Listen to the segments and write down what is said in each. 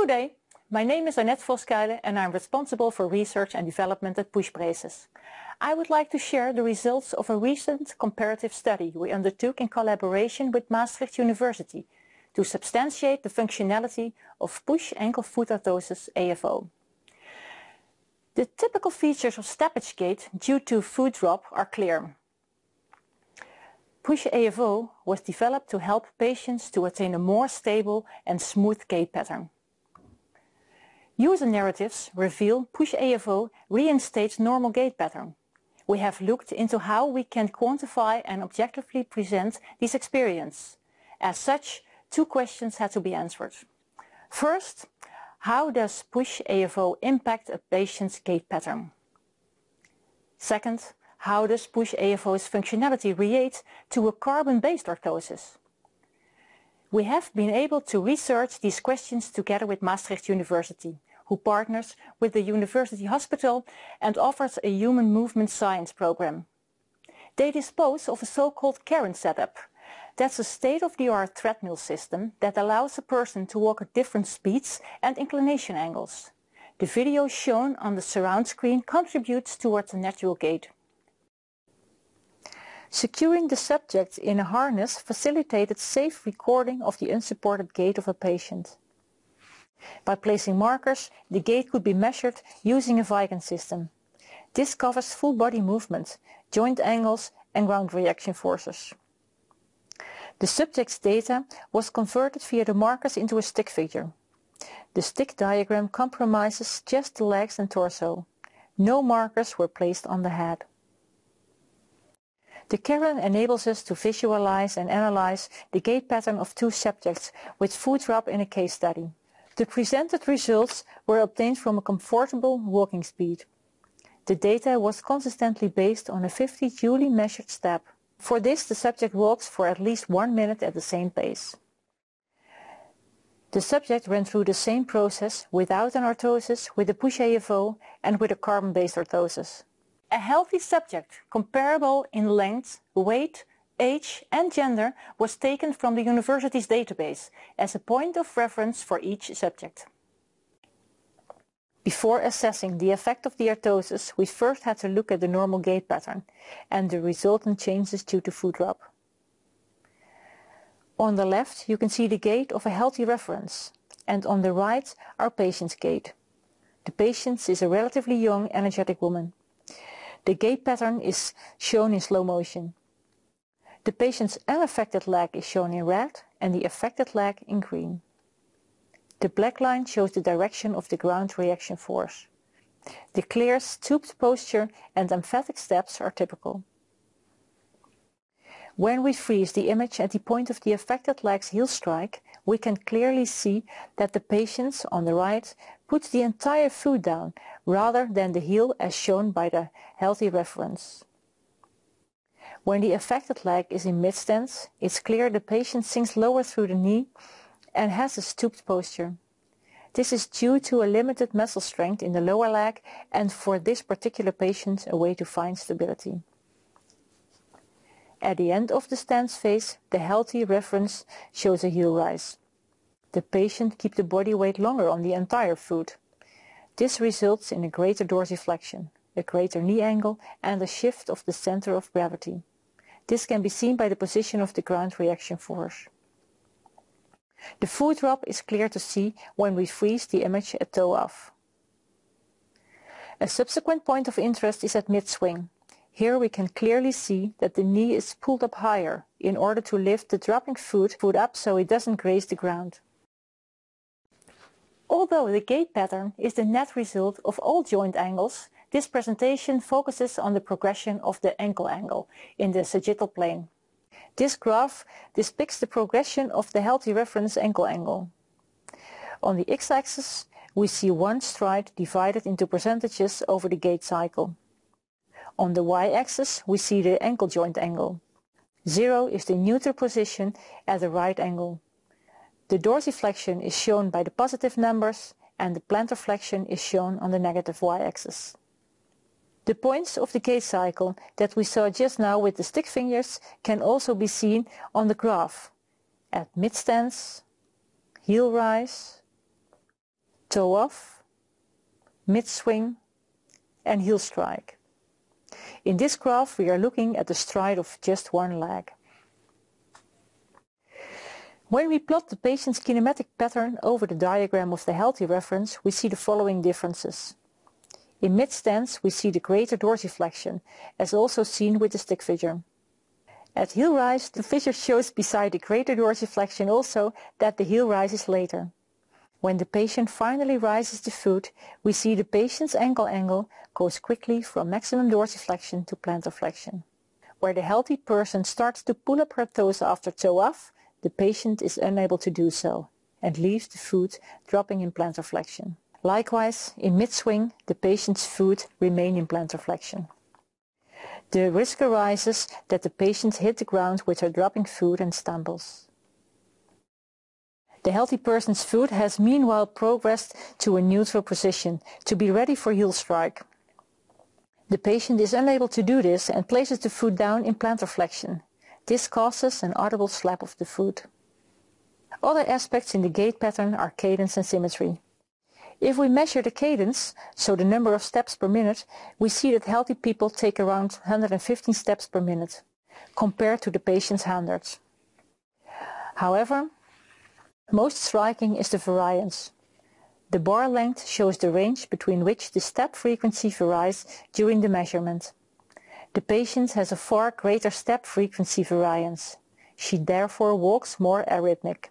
Good day, my name is Annette Voskuilen and I'm responsible for research and development at Push Braces. I would like to share the results of a recent comparative study we undertook in collaboration with Maastricht University to substantiate the functionality of push ankle-foot orthosis AFO. The typical features of stoppage gait due to foot drop are clear. Push AFO was developed to help patients to attain a more stable and smooth gait pattern. User narratives reveal Push AFO reinstates normal gait pattern. We have looked into how we can quantify and objectively present this experience. As such, two questions had to be answered. First, how does Push AFO impact a patient's gait pattern? Second, how does Push AFO's functionality relate to a carbon-based orthosis? We have been able to research these questions together with Maastricht University, who partners with the University Hospital and offers a human movement science program. They dispose of a so-called Karen setup. That's a state-of-the-art treadmill system that allows a person to walk at different speeds and inclination angles. The video shown on the surround screen contributes towards a natural gait. Securing the subject in a harness facilitated safe recording of the unsupported gait of a patient. By placing markers, the gait could be measured using a Viken system. This covers full body movement, joint angles and ground reaction forces. The subject's data was converted via the markers into a stick figure. The stick diagram comprises just the legs and torso. No markers were placed on the head. The Karen enables us to visualize and analyze the gait pattern of two subjects with foot drop in a case study. The presented results were obtained from a comfortable walking speed. The data was consistently based on a 50 duly measured step. For this, the subject walks for at least 1 minute at the same pace. The subject ran through the same process without an orthosis, with a Push AFO and with a carbon-based orthosis. A healthy subject, comparable in length, weight, age and gender, was taken from the university's database as a point of reference for each subject. Before assessing the effect of the orthosis, we first had to look at the normal gait pattern and the resultant changes due to foot drop. On the left you can see the gait of a healthy reference, and on the right our patient's gait. The patient is a relatively young, energetic woman. The gait pattern is shown in slow motion. The patient's unaffected leg is shown in red and the affected leg in green. The black line shows the direction of the ground reaction force. The clear, stooped posture and emphatic steps are typical. When we freeze the image at the point of the affected leg's heel strike, we can clearly see that the patient on the right puts the entire foot down rather than the heel as shown by the healthy reference. When the affected leg is in mid-stance, it's clear the patient sinks lower through the knee and has a stooped posture. This is due to a limited muscle strength in the lower leg and for this particular patient a way to find stability. At the end of the stance phase, the healthy reference shows a heel rise. The patient keeps the body weight longer on the entire foot. This results in a greater dorsiflexion, a greater knee angle and a shift of the center of gravity. This can be seen by the position of the ground reaction force. The foot drop is clear to see when we freeze the image at toe off. A subsequent point of interest is at mid-swing. Here we can clearly see that the knee is pulled up higher in order to lift the dropping foot up so it doesn't graze the ground. Although the gait pattern is the net result of all joint angles, this presentation focuses on the progression of the ankle angle in the sagittal plane. This graph depicts the progression of the healthy reference ankle angle. On the x-axis, we see one stride divided into percentages over the gait cycle. On the y-axis, we see the ankle joint angle. 0 is the neutral position at the right angle. The dorsiflexion is shown by the positive numbers and the plantar flexion is shown on the negative y-axis. The points of the gait cycle that we saw just now with the stick fingers can also be seen on the graph at mid-stance, heel rise, toe off, mid-swing and heel strike. In this graph we are looking at the stride of just one leg. When we plot the patient's kinematic pattern over the diagram of the healthy reference, we see the following differences. In mid-stance we see the greater dorsiflexion, as also seen with the stick figure. At heel rise, the figure shows beside the greater dorsiflexion also that the heel rise is later. When the patient finally rises the foot, we see the patient's ankle angle goes quickly from maximum dorsiflexion to plantar flexion. Where the healthy person starts to pull up her toes after toe off, the patient is unable to do so and leaves the foot dropping in plantar flexion. Likewise, in mid-swing, the patient's foot remains in plantar flexion. The risk arises that the patient hit the ground with her dropping foot and stumbles. The healthy person's foot has meanwhile progressed to a neutral position to be ready for heel strike. The patient is unable to do this and places the foot down in plantar flexion. This causes an audible slap of the foot. Other aspects in the gait pattern are cadence and symmetry. If we measure the cadence, so the number of steps per minute, we see that healthy people take around 115 steps per minute, compared to the patient's 100. However, most striking is the variance. The bar length shows the range between which the step frequency varies during the measurement. The patient has a far greater step frequency variance. She therefore walks more arrhythmic.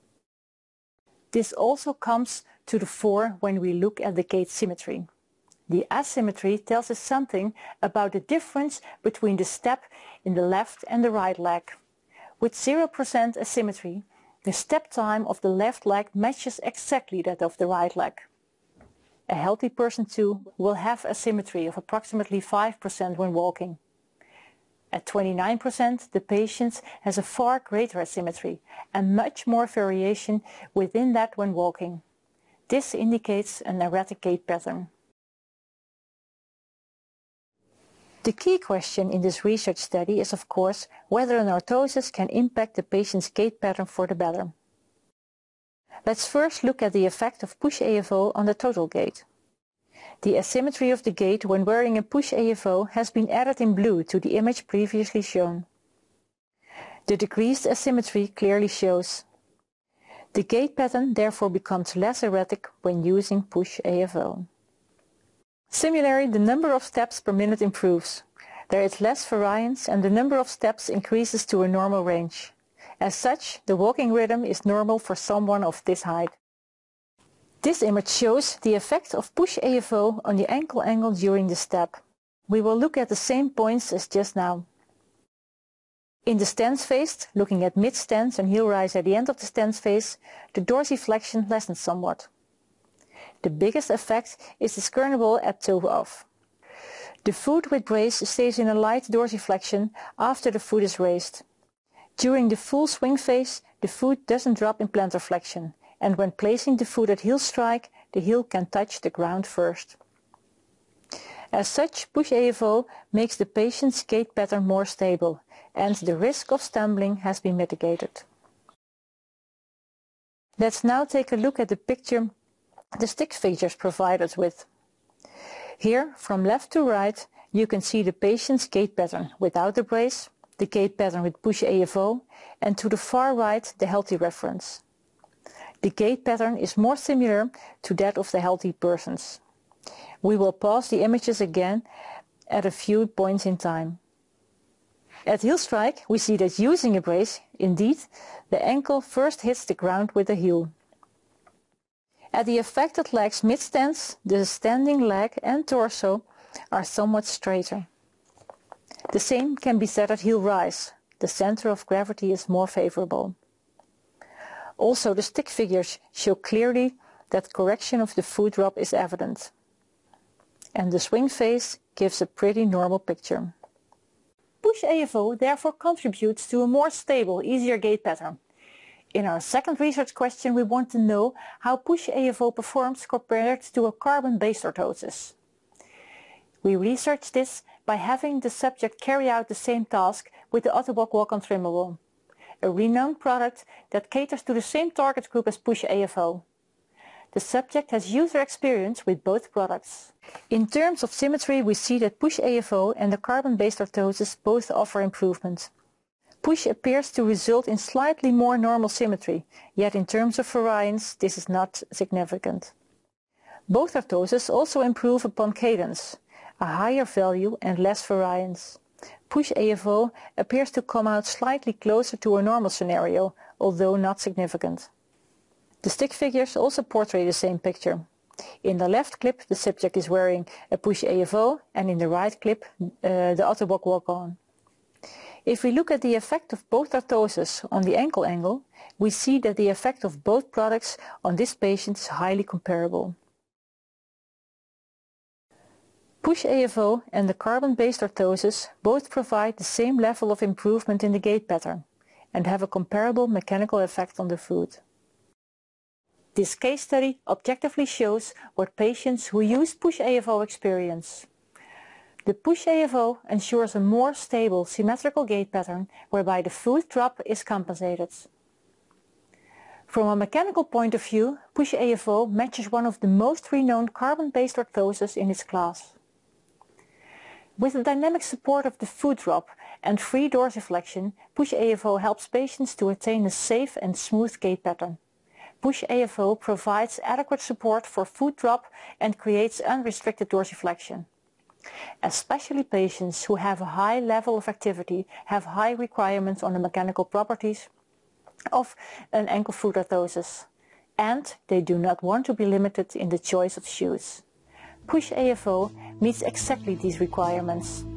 This also comes to the fore when we look at the gait symmetry. The asymmetry tells us something about the difference between the step in the left and the right leg. With 0% asymmetry, the step time of the left leg matches exactly that of the right leg. A healthy person too will have asymmetry of approximately 5% when walking. At 29%, the patient has a far greater asymmetry and much more variation within that when walking. This indicates an erratic gait pattern. The key question in this research study is of course whether an orthosis can impact the patient's gait pattern for the better. Let's first look at the effect of push AFO on the total gait. The asymmetry of the gait when wearing a push AFO has been added in blue to the image previously shown. The decreased asymmetry clearly shows. The gait pattern therefore becomes less erratic when using push AFO. Similarly, the number of steps per minute improves. There is less variance and the number of steps increases to a normal range. As such, the walking rhythm is normal for someone of this height. This image shows the effect of push AFO on the ankle angle during the step. We will look at the same points as just now. In the stance phase, looking at mid-stance and heel rise at the end of the stance phase, the dorsiflexion lessens somewhat. The biggest effect is discernible at toe off. The foot with brace stays in a light dorsiflexion after the foot is raised. During the full swing phase, the foot doesn't drop in plantar flexion, and when placing the foot at heel strike, the heel can touch the ground first. As such, push AFO makes the patient's gait pattern more stable, and the risk of stumbling has been mitigated. Let's now take a look at the picture the stick figures provide us with. Here, from left to right, you can see the patient's gait pattern without the brace, the gait pattern with push AFO, and to the far right the healthy reference. The gait pattern is more similar to that of the healthy persons. We will pause the images again at a few points in time. At heel strike, we see that using a brace, indeed, the ankle first hits the ground with the heel. At the affected leg's mid-stance, the standing leg and torso are somewhat straighter. The same can be said at heel rise. The center of gravity is more favorable. Also, the stick figures show clearly that correction of the foot drop is evident. And the swing phase gives a pretty normal picture. Push AFO therefore contributes to a more stable, easier gait pattern. In our second research question, we want to know how push AFO performs compared to a carbon-based orthosis. We researched this by having the subject carry out the same task with the Ottobock walk-on trimmable, a renowned product that caters to the same target group as push AFO. the subject has user experience with both products. In terms of symmetry, we see that Push AFO and the carbon-based orthosis both offer improvement. Push appears to result in slightly more normal symmetry, yet in terms of variance this is not significant. Both orthoses also improve upon cadence, a higher value and less variance. Push AFO appears to come out slightly closer to a normal scenario, although not significant. The stick figures also portray the same picture. In the left clip the subject is wearing a Push AFO and in the right clip the Ottobock walk-on. If we look at the effect of both orthoses on the ankle angle, we see that the effect of both products on this patient is highly comparable. Push AFO and the carbon-based orthosis both provide the same level of improvement in the gait pattern and have a comparable mechanical effect on the foot. This case study objectively shows what patients who use Push AFO experience. The Push AFO ensures a more stable symmetrical gait pattern whereby the foot drop is compensated. From a mechanical point of view, Push AFO matches one of the most renowned carbon-based orthoses in its class. With the dynamic support of the foot drop and free dorsiflexion, Push AFO helps patients to attain a safe and smooth gait pattern. Push AFO provides adequate support for foot drop and creates unrestricted dorsiflexion. Especially patients who have a high level of activity have high requirements on the mechanical properties of an ankle-foot orthosis, and they do not want to be limited in the choice of shoes. Push AFO meets exactly these requirements.